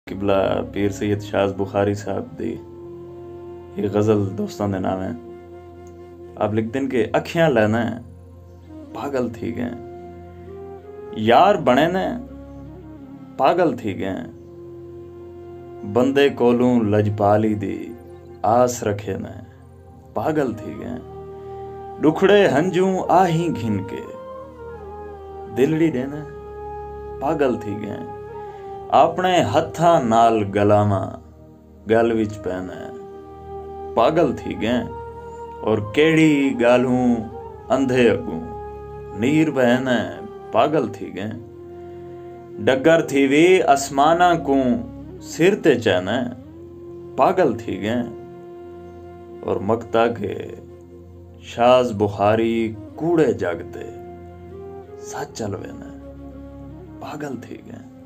किबला पीर सैयद शाज बुखारी साहब दी ये गज़ल दोस्तों के नाम है। आप लिखते हैं कि अखियां लेना पागल थी गए, यार बने ने पागल थी गए, बंदे कोलू लजपाली दी आस रखे ने पागल थी गए, दुखड़े हंजू आही घिन के दिलड़ी देने पागल थी गए, अपने हत्था नाल गलावा गल विच पैना पागल थी गए, और केड़ी गालू अंधे अगू नीर बहना पागल थी गए, डगर थी वे आसमाना को सिर ते चैना पागल थी गए, और मकता के शाज बुखारी कूड़े जागते सच चलवे न पागल थी गए।